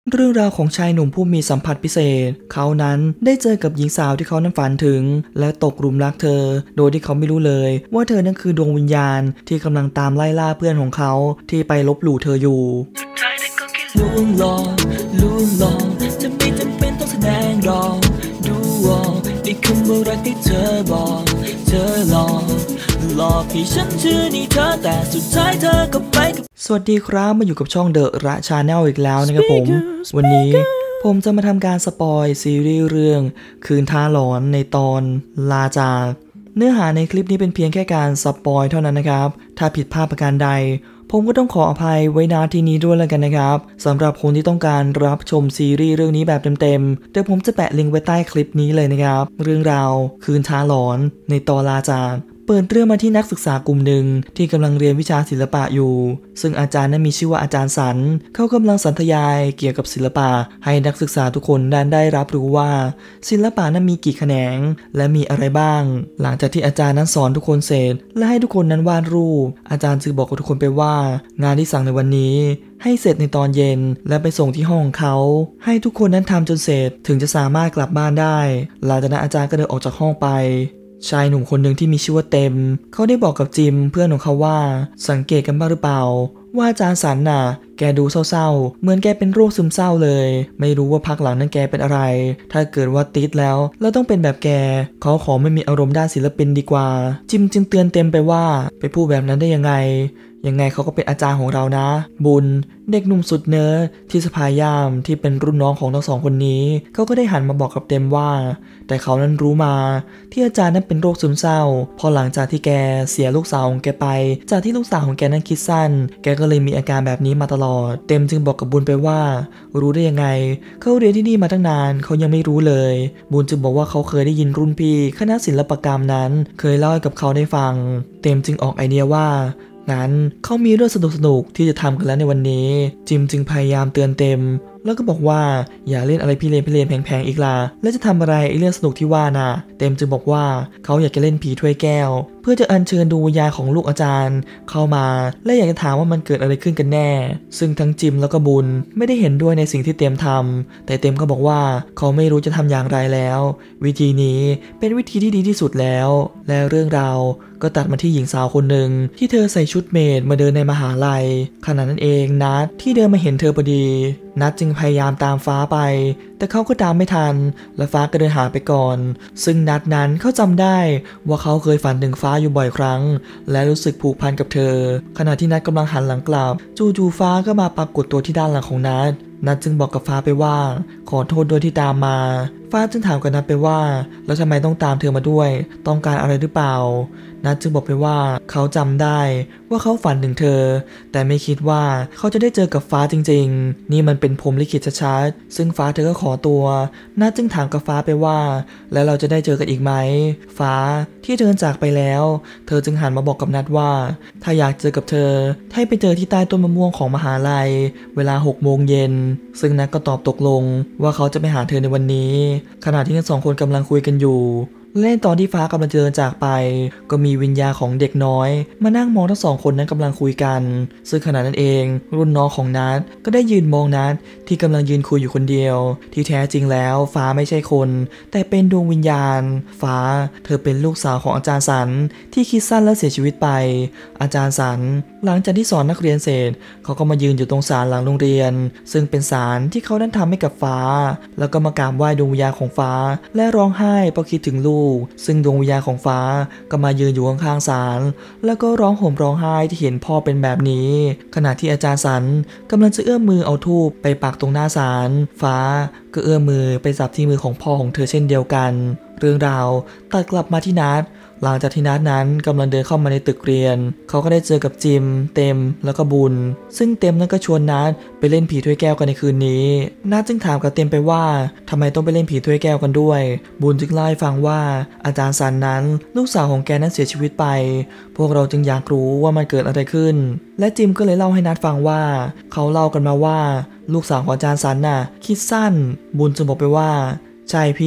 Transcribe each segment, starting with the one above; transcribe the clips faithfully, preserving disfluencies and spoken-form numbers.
เรื่องราวของชายหนุ่มผู้มีสัมผัสพิเศษเขานั้นได้เจอกับหญิงสาวที่เขานั้นฝันถึงและตกหลุมรักเธอโดยที่เขาไม่รู้เลยว่าเธอนั้นคือดวงวิญญาณที่กำลังตามไล่ล่าเพื่อนของเขาที่ไปลบหลู่เธออยู่ลุงหลอกลุงหลอกจะไม่จำเป็นต้องแสดงหรอกดูออกนี่คือเมื่อรักที่เธอบอกเธอหลอกหลอกให้ฉันเชื่อในเธอแต่สุดท้ายเธอก็ไปกับสวัสดีครับมาอยู่กับช่องเดอะระชาแนลอีกแล้วนะครับผมวันนี้ผมจะมาทำการสปอยซีรีส์เรื่องคืนท้าหลอนในตอนลาจากเนื้อหาในคลิปนี้เป็นเพียงแค่การสปอยเท่านั้นนะครับถ้าผิดพลาดประการใดผมก็ต้องขออภัยไว้ณที่นี้ด้วยแล้วกันนะครับสำหรับคนที่ต้องการรับชมซีรีส์เรื่องนี้แบบเต็มๆเดี๋ยวผมจะแปะลิงก์ไว้ใต้คลิปนี้เลยนะครับเรื่องราวคืนท้าหลอนในตอนลาจากเปิดเรื่องมาที่นักศึกษากลุ่มหนึ่งที่กำลังเรียนวิชาศิลปะอยู่ซึ่งอาจารย์นั้นมีชื่อว่าอาจารย์สันเขากำลังสรรทยายเกี่ยวกับศิลปะให้นักศึกษาทุกคนได้ได้รับรู้ว่าศิลปะนั้นมีกี่แขนงและมีอะไรบ้างหลังจากที่อาจารย์นั้นสอนทุกคนเสร็จและให้ทุกคนนั้นวาดรูปอาจารย์จึงบอกกับทุกคนไปว่างานที่สั่งในวันนี้ให้เสร็จในตอนเย็นและไปส่งที่ห้องของเขาให้ทุกคนนั้นทำจนเสร็จถึงจะสามารถกลับบ้านได้หลังจากนั้นอาจารย์ก็เดินออกจากห้องไปชายหนุ่มคนหนึ่งที่มีชื่อว่าเต็มเขาได้บอกกับจิมเพื่อนของเขาว่าสังเกตกันบ้างหรือเปล่าว่าอาจารย์สันน่ะแกดูเศร้าๆเหมือนแกเป็นโรคซึมเศร้าเลยไม่รู้ว่าพักหลังนั้นแกเป็นอะไรถ้าเกิดว่าติดแล้วแล้วต้องเป็นแบบแกเขาขอไม่มีอารมณ์ด้านศิลปินดีกว่าจิมจึงเตือนเต็มไปว่าไปพูดแบบนั้นได้ยังไงยังไงเขาก็เป็นอาจารย์ของเรานะบุญเด็กหนุ่มสุดเนิร์ดที่สภายามที่เป็นรุ่นน้องของทั้งสองคนนี้เขาก็ได้หันมาบอกกับเต็มว่าแต่เขานั้นรู้มาที่อาจารย์นั้นเป็นโรคซึมเศร้าพอหลังจากที่แกเสียลูกสาวของแกไปจากที่ลูกสาวของแกนั้นคิดสั้นแกก็เลยมีอาการแบบนี้มาตลอดเต็มจึงบอกกับบุญไปว่ารู้ได้ยังไงเขาเรียนที่นี่มาตั้งนานเขายังไม่รู้เลยบุญจึงบอกว่าเขาเคยได้ยินรุ่นพี่คณะศิลปกรรมนั้นเคยเล่าให้กับเขาได้ฟังเต็มจึงออกไอเดียว่างั้นเขามีเรื่องสนุกๆที่จะทำกันแล้วในวันนี้จิมจึงพยายามเตือนเต็มแล้วก็บอกว่าอย่าเล่นอะไรพี่เลนพี่เลนแพงๆอีกล่ะแล้วจะทำอะไรไอ้เรื่องสนุกที่ว่าน่ะเต็มจึงบอกว่าเขาอยากจะเล่นผีถ้วยแก้วเพื่อจะอัญเชิญดวงวิญญาณของลูกอาจารย์เข้ามาและอยากจะถามว่ามันเกิดอะไรขึ้นกันแน่ซึ่งทั้งจิมแล้วก็บุญไม่ได้เห็นด้วยในสิ่งที่เต็มทำแต่เต็มก็บอกว่าเขาไม่รู้จะทำอย่างไรแล้ววิธีนี้เป็นวิธีที่ดีที่สุดแล้วและเรื่องราวก็ตัดมาที่หญิงสาวคนหนึ่งที่เธอใส่ชุดเมดมาเดินในมหาลัยขณะนั้นเองนัทที่เดินมาเห็นเธอพอดีนัทจึงพยายามตามฟ้าไปแต่เขาก็ตามไม่ทันและฟ้าก็เดินหายไปก่อนซึ่งนัทนั้นเขาจำได้ว่าเขาเคยฝันถึงฟ้าอยู่บ่อยครั้งและรู้สึกผูกพันกับเธอขณะที่นัทกำลังหันหลังกลับจู่ๆฟ้าก็มาปรากฏตัวที่ด้านหลังของนัทนัทจึงบอกกับฟ้าไปว่าขอโทษด้วยที่ตามมาฟ้าจึงถามกับนัทไปว่าแล้วทำไมต้องตามเธอมาด้วยต้องการอะไรหรือเปล่านัทจึงบอกไปว่าเขาจำได้ว่าเขาฝันถึงเธอแต่ไม่คิดว่าเขาจะได้เจอกับฟ้าจริงๆนี่มันเป็นพรหมลิขิตชัดๆซึ่งฟ้าเธอก็ขอตัวนัทจึงถามกับฟ้าไปว่าแล้วเราจะได้เจอกันอีกไหมฟ้าที่เดินจากไปแล้วเธอจึงหันมาบอกกับนัทว่าถ้าอยากเจอกับเธอให้ไปเจอที่ใต้ต้นมะม่วงของมหาลัยเวลาหกโมงเย็นซึ่งนัทก็ตอบตกลงว่าเขาจะไปหาเธอในวันนี้ขณะที่ทั้งสองคนกำลังคุยกันอยู่เล่นตอนที่ฟ้ากำลังเดินจากไปก็มีวิญญาณของเด็กน้อยมานั่งมองทั้งสองคนนั้นกำลังคุยกันซึ่งขณะนั้นเองรุ่นน้องของนัทก็ได้ยืนมองนัทที่กำลังยืนคุยอยู่คนเดียวที่แท้จริงแล้วฟ้าไม่ใช่คนแต่เป็นดวงวิญญาณฟ้าเธอเป็นลูกสาวของอาจารย์สันที่คิดสั้นและเสียชีวิตไปอาจารย์สันหลังจากที่สอนนักเรียนเสร็จเขาก็มายืนอยู่ตรงศาลหลังโรงเรียนซึ่งเป็นศาลที่เขานั้นทำให้กับฟ้าแล้วก็มากราบไหว้ดวงวิญญาณของฟ้าและร้องไห้เพราะคิดถึงลูกซึ่งดวงวิญญาณของฟ้าก็มายืนอยู่ข้างๆศาลแล้วก็ร้องห่มร้องไห้ที่เห็นพ่อเป็นแบบนี้ขณะที่อาจารย์สันกำลังจะเอื้อมมือเอาธูปไปปักตรงหน้าศาลฟ้าก็เอื้อมมือไปจับที่มือของพ่อของเธอเช่นเดียวกันเรื่องราวตัดกลับมาที่นัทหลังจากที่นัทนั้นกำลังเดินเข้ามาในตึกเรียนเขาก็ได้เจอกับจิมเต็มแล้วก็บุญซึ่งเต็มนั้นก็ชวนนัทไปเล่นผีถ้วยแก้วกันในคืนนี้นัทจึงถามกับเต็มไปว่าทำไมต้องไปเล่นผีถ้วยแก้วกันด้วยบุญจึงเล่าให้ฟังว่าอาจารย์สันนั้นลูกสาวของแกนั้นเสียชีวิตไปพวกเราจึงอยากรู้ว่ามันเกิดอะไรขึ้นและจิมก็เลยเล่าให้นัทฟังว่าเขาเล่ากันมาว่าลูกสาวของอาจารย์สันน่ะคิดสั้นบุญจึงบอกไปว่าใช่พี่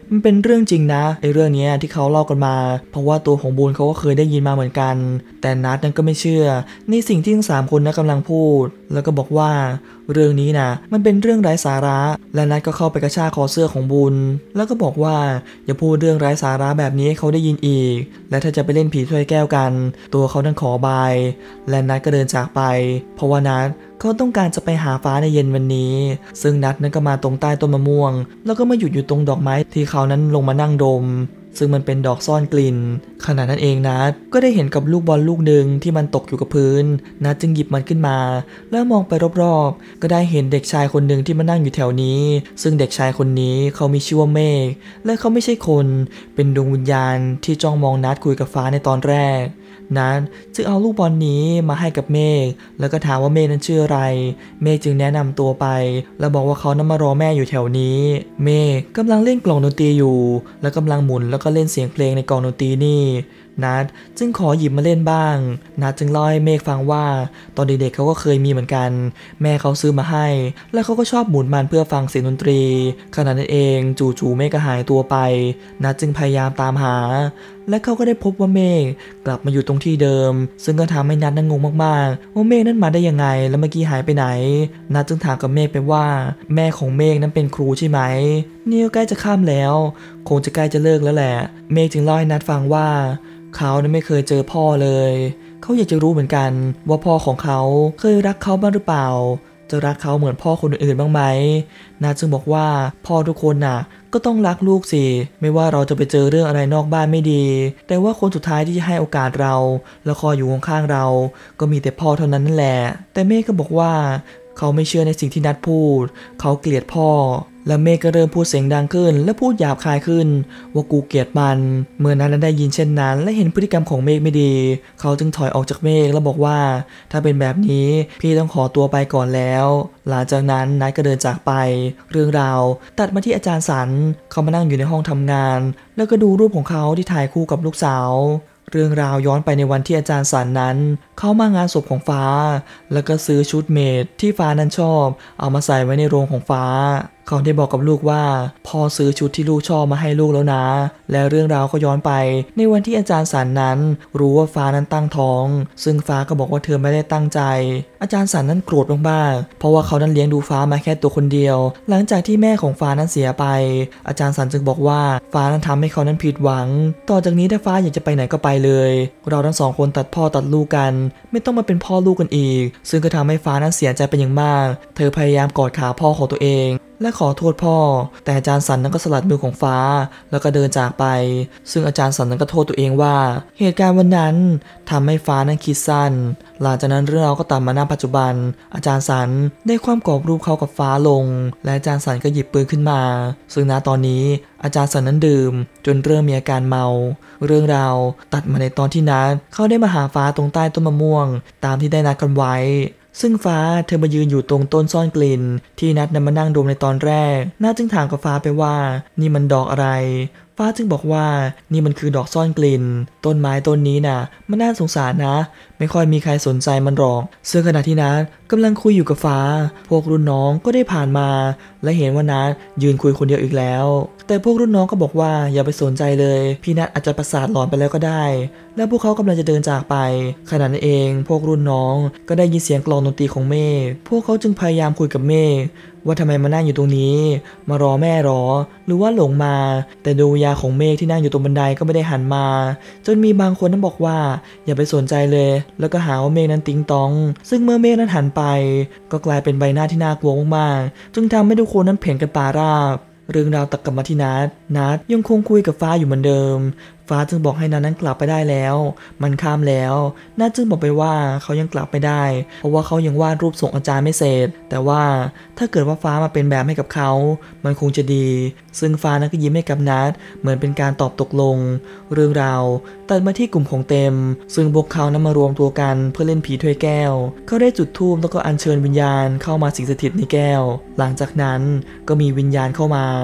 มันเป็นเรื่องจริงนะไอ้เรื่องนี้ที่เขาเล่ากันมาเพราะว่าตัวของบูนเขาก็เคยได้ยินมาเหมือนกันแต่นัทนั้นก็ไม่เชื่อในสิ่งที่ทั้งสามคนนั้นกำลังพูดแล้วก็บอกว่าเรื่องนี้นะมันเป็นเรื่องไร้สาระและนัทก็เข้าไปกระชากคอเสื้อของบูนแล้วก็บอกว่าอย่าพูดเรื่องไร้สาระแบบนี้ให้เขาได้ยินอีกและถ้าจะไปเล่นผีถ้วยแก้วกันตัวเขานั้นขอบายและนัทก็เดินจากไปเพราะว่านัทเขาต้องการจะไปหาฟ้าในเย็นวันนี้ซึ่งนัทนั้นก็มาตรงใต้ต้นมะม่วงแล้วก็มาหยุดอยู่ตรงดอกไม้ที่เขานั้นลงมานั่งดมซึ่งมันเป็นดอกซ่อนกลิ่นขณะนั้นเองนัทก็ได้เห็นกับลูกบอลลูกหนึ่งที่มันตกอยู่กับพื้นนัทจึงหยิบมันขึ้นมาแล้วมองไปรอบๆก็ได้เห็นเด็กชายคนหนึ่งที่มานั่งอยู่แถวนี้ซึ่งเด็กชายคนนี้เขามีชื่อว่าเมฆและเขาไม่ใช่คนเป็นดวงวิญญาณที่จ้องมองนัทคุยกับฟ้าในตอนแรกนัทจึงเอาลูกบอลนี้มาให้กับเมฆแล้วก็ถามว่าเมฆนั้นชื่ออะไรเมฆจึงแนะนำตัวไปแล้วบอกว่าเขานั้นมารอแม่อยู่แถวนี้เมฆกำลังเล่นกลองดนตรีอยู่และกำลังหมุนแล้วก็เล่นเสียงเพลงในกลองดนตรีนี่นัทจึงขอหยิบมาเล่นบ้างนัทจึงเล่าให้เมฆฟังว่าตอนเด็กๆเขาก็เคยมีเหมือนกันแม่เขาซื้อมาให้แล้วเขาก็ชอบหมุนมันเพื่อฟังเสียงดนตรีขณะนั้นเองจู่ๆเมฆก็หายตัวไปนัทจึงพยายามตามหาและเขาก็ได้พบว่าเมฆกลับมาอยู่ตรงที่เดิมซึ่งก็ทำให้นัทนั้นงงมากๆว่าเมฆนั้นมาได้ยังไงแล้วเมื่อกี้หายไปไหนนัทจึงถามกับเมฆไปว่าแม่ของเมฆนั้นเป็นครูใช่ไหมนี่ก็ใกล้จะค่ำแล้วคงจะใกล้จะเลิกแล้วแหละเมฆจึงเล่าให้นัทฟังว่าเขานั้นไม่เคยเจอพ่อเลยเขาอยากจะรู้เหมือนกันว่าพ่อของเขาเคยรักเขาบ้างหรือเปล่าจะรักเขาเหมือนพ่อคนอื่นบ้างไหมนัทจึงบอกว่าพ่อทุกคนน่ะก็ต้องรักลูกสิไม่ว่าเราจะไปเจอเรื่องอะไรนอกบ้านไม่ดีแต่ว่าคนสุดท้ายที่จะให้โอกาสเราและคอยอยู่ข้างๆเราก็มีแต่พ่อเท่านั้นนั่นแหละแต่เมฆก็บอกว่าเขาไม่เชื่อในสิ่งที่นัทพูดเขาเกลียดพ่อและเมฆก็เริ่มพูดเสียงดังขึ้นและพูดหยาบคายขึ้นว่ากูเกลียดมันเมื่อนั้นได้ยินเช่นนั้นและเห็นพฤติกรรมของเมฆไม่ดีเขาจึงถอยออกจากเมฆแล้วบอกว่าถ้าเป็นแบบนี้พี่ต้องขอตัวไปก่อนแล้วหลังจากนั้นนัทก็เดินจากไปเรื่องราวตัดมาที่อาจารย์สันเขามานั่งอยู่ในห้องทำงานแล้วก็ดูรูปของเขาที่ถ่ายคู่กับลูกสาวเรื่องราวย้อนไปในวันที่อาจารย์สันนั้นเข้ามางานศพของฟ้าแล้วก็ซื้อชุดเมดที่ฟ้านั้นชอบเอามาใส่ไว้ในโรงของฟ้าเขาได้บอกกับลูกว่าพ่อซื้อชุดที่ลูกชอบมาให้ลูกแล้วนะและเรื่องราวก็ย้อนไปในวันที่อาจารย์สันนั้นรู้ว่าฟ้านั้นตั้งท้องซึ่งฟ้าก็บอกว่าเธอไม่ได้ตั้งใจอาจารย์สันนั้นโกรธมากๆเพราะว่าเขานั้นเลี้ยงดูฟ้ามาแค่ตัวคนเดียวหลังจากที่แม่ของฟ้านั้นเสียไปอาจารย์สันจึงบอกว่าฟ้านั้นทำให้เขานั้นผิดหวังต่อจากนี้ถ้าฟ้าอยากจะไปไหนก็ไปเลยเราทั้งสองคนตัดพ่อตัดลูกกันไม่ต้องมาเป็นพ่อลูกกันอีกซึ่งก็ทำให้ฟ้านั้นเสียใจเป็นอย่างมากเธอพยายามกอดขาพ่อของตัวเองและขอโทษพ่อแต่อาจารย์สันนั้นก็สลัดมือของฟ้าแล้วก็เดินจากไปซึ่งอาจารย์สันนั้นก็โทษตัวเองว่าเหตุการณ์วันนั้นทำให้ฟ้านั้นคิดสั้นหลังจากนั้นเรื่องราวก็ตัดมาณปัจจุบันอาจารย์สันได้คว่ำกรอบรูปเขากับฟ้าลงและอาจารย์สันก็หยิบปืนขึ้นมาซึ่งณตอนนี้อาจารย์สันนั้นดื่มจนเริ่มมีอาการเมาเรื่องราวตัดมาในตอนที่นัทเขาได้มาหาฟ้าตรงใต้ต้นมะม่วงตามที่ได้นัดกันไว้ซึ่งฟ้าเธอมายืนอยู่ตรงต้นซ่อนกลิ่นที่นัทนำมานั่งดมในตอนแรกนัทจึงถามกับฟ้าไปว่านี่มันดอกอะไรฟ้าจึงบอกว่านี่มันคือดอกซ่อนกลิ่นต้นไม้ต้นนี้น่ะมันน่าสงสารนะไม่ค่อยมีใครสนใจมันหรอกซึ่งขณะที่นัทกำลังคุยอยู่กับฟ้าพวกรุ่นน้องก็ได้ผ่านมาและเห็นว่านัทยืนคุยคนเดียวอีกแล้วแต่พวกรุ่นน้องก็บอกว่าอย่าไปสนใจเลยพี่นัทอาจจะประสาทหลอนไปแล้วก็ได้และพวกเขากำลังจะเดินจากไปขณะนั้นเองพวกรุ่นน้องก็ได้ยินเสียงกลองดนตรีของเมฆพวกเขาจึงพยายามคุยกับเมฆว่าทำไมมานั่งอยู่ตรงนี้มารอแม่หรอหรือว่าหลงมาแต่ดวงวิญญาณของเมฆที่นั่งอยู่ตรงบันไดก็ไม่ได้หันมาจนมีบางคนนั้นบอกว่าอย่าไปสนใจเลยแล้วก็หาว่าเมฆนั้นติ๊งตองซึ่งเมื่อเมฆนั้นหันไปก็กลายเป็นใบหน้าที่น่ากลัวมากๆจึงทำให้ทุกคนนั้นเพ่นกันป่าราบเรื่องราวตัดกลับมาที่นัทนัทยังคงคุยกับฟ้าอยู่เหมือนเดิมฟ้าจึงบอกให้นัทนั้นกลับไปได้แล้วมันข้ามแล้วนัทจึงบอกไปว่าเขายังกลับไม่ได้เพราะว่าเขายังวาดรูปส่งอาจารย์ไม่เสร็จแต่ว่าถ้าเกิดว่าฟ้ามาเป็นแบบให้กับเขามันคงจะดีซึ่งฟ้านั้นก็ยิ้มให้กับนัทเหมือนเป็นการตอบตกลงเรื่องราวตัดมาที่กลุ่มของเต็มซึ่งพวกเขานั้นมารวมตัวกันเพื่อเล่นผีถ้วยแก้วเขาได้จุดธูปแล้วก็อัญเชิญวิญญาณเข้ามาสิงสถิตในแก้วหลังจากนั้นก็มีวิญญาณเข้ามา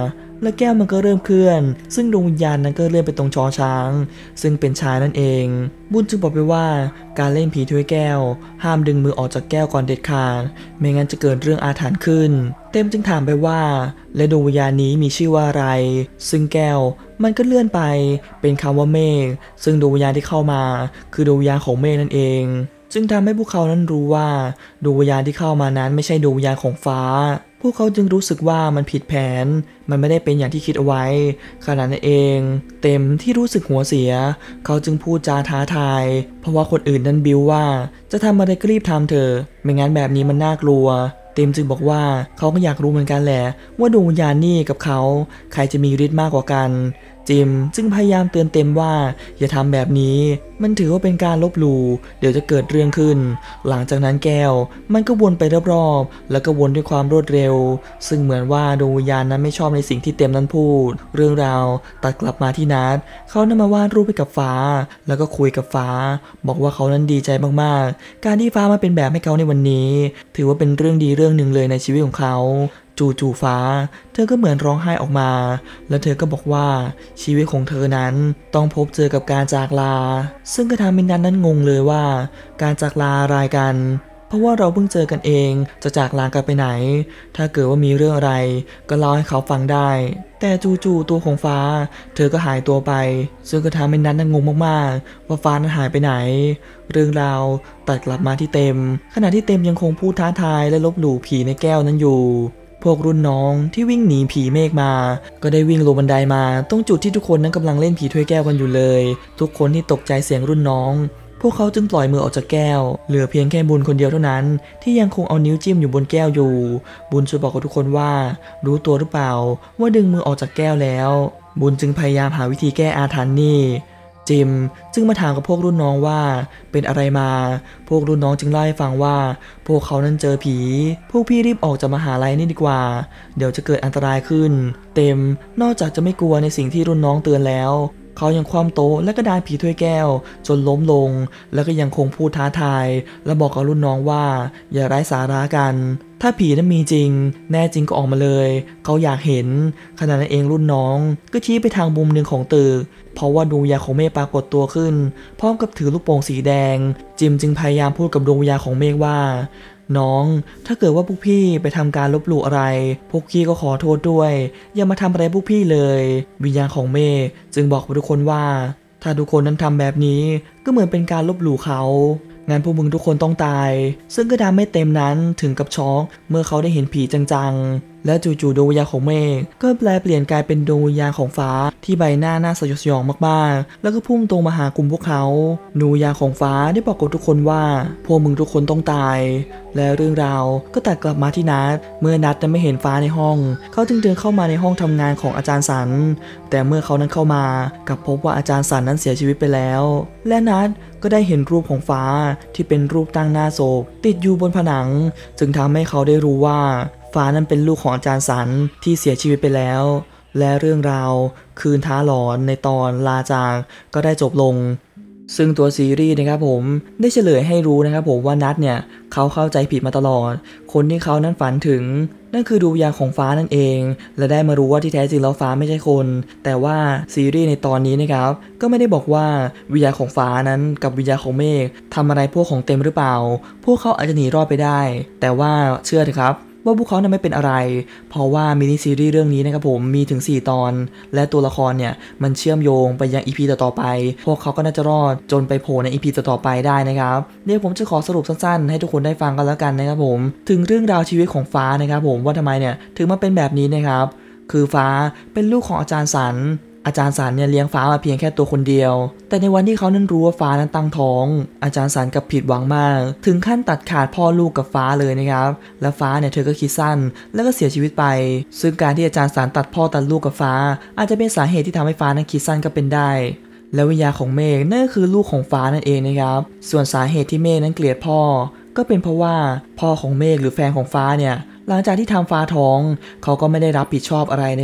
และแก้วมันก็เริ่มเคลื่อนซึ่งดวงวิญญาณนั้นก็เลื่อนไปตรงชอช้างซึ่งเป็นชายนั่นเองบุญจึงบอกไปว่าการเล่นผีถ้วยแก้วห้ามดึงมือออกจากแก้วก่อนเด็ดขาดไม่งั้นจะเกิดเรื่องอาถรรพ์ขึ้นเต็มจึงถามไปว่าและดวงวิญญาณนี้มีชื่อว่าอะไรซึ่งแก้วมันก็เลื่อนไปเป็นคำว่าเมฆซึ่งดวงวิญญาณที่เข้ามาคือดวงวิญญาณของเมฆนั่นเองจึงทำให้พวกเขานั้นรู้ว่าดวงวิญญาณที่เข้ามานั้นไม่ใช่ดวงวิญญาณของฟ้าพวกเขาจึงรู้สึกว่ามันผิดแผนมันไม่ได้เป็นอย่างที่คิดเอาไว้ขณะนั้นเองเต็มที่รู้สึกหัวเสียเขาจึงพูดจาท้าทายเพราะว่าคนอื่นนั้นบิ้วว่าจะทำอะไรก็รีบทำเถอะไม่งั้นแบบนี้มันน่ากลัวเต็มจึงบอกว่าเขาก็อยากรู้เหมือนกันแหละว่าดวงวิญญาณนี่กับเขาใครจะมีฤทธิ์มากกว่ากันจิมจึงพยายามเตือนเต็มว่าอย่าทำแบบนี้มันถือว่าเป็นการลบหลู่เดี๋ยวจะเกิดเรื่องขึ้นหลังจากนั้นแก้วมันก็วนไปรอบๆแล้วก็วนด้วยความรวดเร็วซึ่งเหมือนว่าดวงวิญญาณนั้นไม่ชอบในสิ่งที่เต็มนั้นพูดเรื่องราวตัดกลับมาที่นัทเขานำมาวาดรูปไปกับฟ้าแล้วก็คุยกับฟ้าบอกว่าเขานั้นดีใจมากๆการที่ฟ้ามาเป็นแบบให้เขาในวันนี้ถือว่าเป็นเรื่องดีเรื่องหนึ่งเลยในชีวิตของเขาจู่ๆฟ้าเธอก็เหมือนร้องไห้ออกมาแล้วเธอก็บอกว่าชีวิตของเธอนั้นต้องพบเจอกับการจากลาซึ่งก็ทำให้นัทนั้นงงเลยว่าการจากลาอะไรกันเพราะว่าเราเพิ่งเจอกันเองจะจากลากันไปไหนถ้าเกิดว่ามีเรื่องอะไรก็เล่าให้เขาฟังได้แต่จู่ๆตัวของฟ้าเธอก็หายตัวไปซึ่งก็ทำให้นัทนั้นงงมากๆว่าฟ้านั้นหายไปไหนเรื่องราวตัดกลับมาที่เต็มขณะที่เต็มยังคงพูดท้าทายและลบหลู่ผีในแก้วนั้นอยู่พวกรุ่นน้องที่วิ่งหนีผีเมฆมาก็ได้วิ่งลงบันไดมาตรงจุดที่ทุกคนนั้นกำลังเล่นผีถ้วยแก้วกันอยู่เลยทุกคนที่ตกใจเสียงรุ่นน้องพวกเขาจึงปล่อยมือออกจากแก้วเหลือเพียงแค่บุญคนเดียวเท่านั้นที่ยังคงเอานิ้วจิ้มอยู่บนแก้วอยู่บุญช่วยบอกกับทุกคนว่ารู้ตัวหรือเปล่าว่าดึงมือออกจากแก้วแล้วบุญจึงพยายามหาวิธีแก้อาถรรพ์นี่จิมจึงมาถามกับพวกรุ่นน้องว่าเป็นอะไรมาพวกรุ่นน้องจึงเล่าให้ฟังว่าพวกเขานั้นเจอผีพวกพี่รีบออกจากมหาลัยนี่ดีกว่าเดี๋ยวจะเกิดอันตรายขึ้นเต็มนอกจากจะไม่กลัวในสิ่งที่รุ่นน้องเตือนแล้วเขายังคว่ำโต๊ะและกระดานผีถ้วยแก้วจนล้มลงแล้วก็ยังคงพูดท้าทายและบอกกับรุ่นน้องว่าอย่าไร้สาระกันถ้าผีนั้นมีจริงแน่จริงก็ออกมาเลยเขาอยากเห็นขณะนั้นเองรุ่นน้องก็ชี้ไปทางมุมหนึ่งของตึกเพราะว่าดวงวิญญาณของเมฆปรากฏตัวขึ้นพร้อมกับถือลูกโป่งสีแดงจิมจึงพยายามพูดกับดวงวิญญาณของเมฆว่าน้องถ้าเกิดว่าพวกพี่ไปทำการลบหลู่อะไรพวกพี่ก็ขอโทษด้วยอย่ามาทำอะไรพวกพี่เลยวิญญาณของเมฆจึงบอกกับทุกคนว่าถ้าทุกคนนั้นทำแบบนี้ก็เหมือนเป็นการลบหลู่เขางั้นพวกมึงทุกคนต้องตายซึ่งก็ทำให้เต็มนั้นถึงกับช็อกเมื่อเขาได้เห็นผีจังๆและจู่ๆดวงวิญญาณของเมฆก็แปลเปลี่ยนกลายเป็นดวงวิญญาณของฟ้าที่ใบหน้าน่าสยดสยองมากๆแล้วก็พุ่งตรงมาหากลุ่มพวกเขาดวงวิญญาณของฟ้าได้บอกกับทุกคนว่าพวกมึงทุกคนต้องตายและเรื่องราวก็ตัดกลับมาที่นัทเมื่อนัทไม่เห็นฟ้าในห้องเขาจึงเดินเข้ามาในห้องทำงานของอาจารย์สันแต่เมื่อเขานั้นเข้ามากับพบว่าอาจารย์สันนั้นเสียชีวิตไปแล้วและนัทก็ได้เห็นรูปของฟ้าที่เป็นรูปตั้งหน้าศพติดอยู่บนผนังจึงทำให้เขาได้รู้ว่าฟ้านั้นเป็นลูกของอาจารย์สันที่เสียชีวิตไปแล้วและเรื่องราวคืนท้าหลอนในตอนลาจากก็ได้จบลงซึ่งตัวซีรีส์นะครับผมได้เฉลยให้รู้นะครับผมว่านัทเนี่ยเขาเข้าใจผิดมาตลอดคนที่เขานั้นฝันถึงนั่นคือดวงวิญญาณของฟ้านั่นเองและได้มารู้ว่าที่แท้จริงแล้วฟ้าไม่ใช่คนแต่ว่าซีรีส์ในตอนนี้นะครับก็ไม่ได้บอกว่าวิญญาณของฟ้านั้นกับวิญญาณของเมฆทำอะไรพวกของเต็มหรือเปล่าพวกเขาอาจจะหนีรอดไปได้แต่ว่าเชื่อเถอะครับว่าพวกเขานั้นไม่เป็นอะไรเพราะว่ามินิซีรีส์เรื่องนี้นะครับผมมีถึงสี่ตอนและตัวละครเนี่ยมันเชื่อมโยงไปยัง อี พี ต่อๆไปพวกเขาก็น่าจะรอดจนไปโผล่ใน อี พี ต่อๆไปได้นะครับเดี๋ยวผมจะขอสรุปสั้นๆให้ทุกคนได้ฟังกันแล้วกันนะครับผมถึงเรื่องราวชีวิตของฟ้านะครับผมว่าทำไมเนี่ยถึงมาเป็นแบบนี้นะครับคือฟ้าเป็นลูกของอาจารย์สันอาจารย์สันเนี่ยเลี้ยงฟ้ามาเพียงแค่ตัวคนเดียวแต่ในวันที่เขานั้นรู้ว่าฟ้านั้นตั้งท้องอาจารย์สันกับผิดหวังมากถึงขั้นตัดขาดพ่อลูกกับฟ้าเลยนะครับและฟ้าเนี่ยเธอก็คิดสั้นแล้วก็เสียชีวิตไปซึ่งการที่อาจารย์สันตัดพ่อตัดลูกกับฟ้าอาจจะเป็นสาเหตุที่ทำให้ฟ้านั้นคิดสั้นก็เป็นได้และวิญญาณของเมฆนั่นก็คือลูกของฟ้านั่นเองนะครับส่วนสาเหตุที่เมฆนั้นเกลียดพ่อก็เป็นเพราะว่าพ่อของเมฆหรือแฟนของฟ้าเนี่ยหลังจากที่ทำฟ้าท้องเขาก็ไม่ได้รับผิดชอบอะไรนะครับ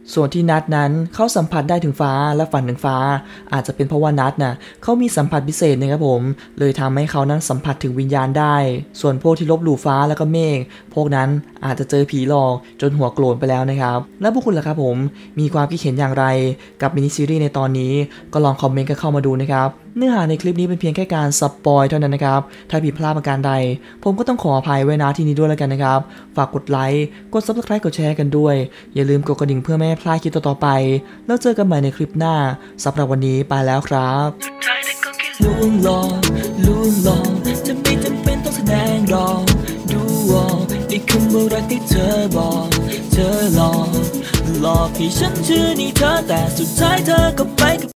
ส่วนที่นัดนั้นเขาสัมผัสได้ถึงฟ้าและฝันถึงฟ้าอาจจะเป็นเพราะว่านัดน่ะเขามีสัมผัสพิเศษนะครับผมเลยทำให้เขานั้นสัมผัสถึงวิญญาณได้ส่วนพวกที่ลบหลู่ฟ้าแล้วก็เมฆพวกนั้นอาจจะเจอผีหลอกจนหัวโกรธไปแล้วนะครับและพวกคุณล่ะครับผมมีความคิดเห็นอย่างไรกับมินิซีรีส์ในตอนนี้ก็ลองคอมเมนต์กันเข้ามาดูนะครับเนื้อหาในคลิปนี้เป็นเพียงแค่การสปอยเท่านั้นนะครับถ้าผิดพลาดประการใดผมก็ต้องขออภัยไว้ณที่นี้ด้วยแล้วกันนะครับฝากกดไลค์กด ซับสไครบ์ กดแชร์กันด้วยอย่าลืมกดกระดิ่งเพื่อไม่ให้พลาดคลิปต่อๆไปแล้วเจอกันใหม่ในคลิปหน้าสำหรับวันนี้ไปแล้วครับลวงหลอกลวงหลอกจะไม่จำเป็นต้องแสดงหรอกดูออกในคำว่ารักที่เธอบอกเธอหลอกหลอกให้ฉันเชื่อในเธอแต่สุดท้ายเธอก็ไปกับ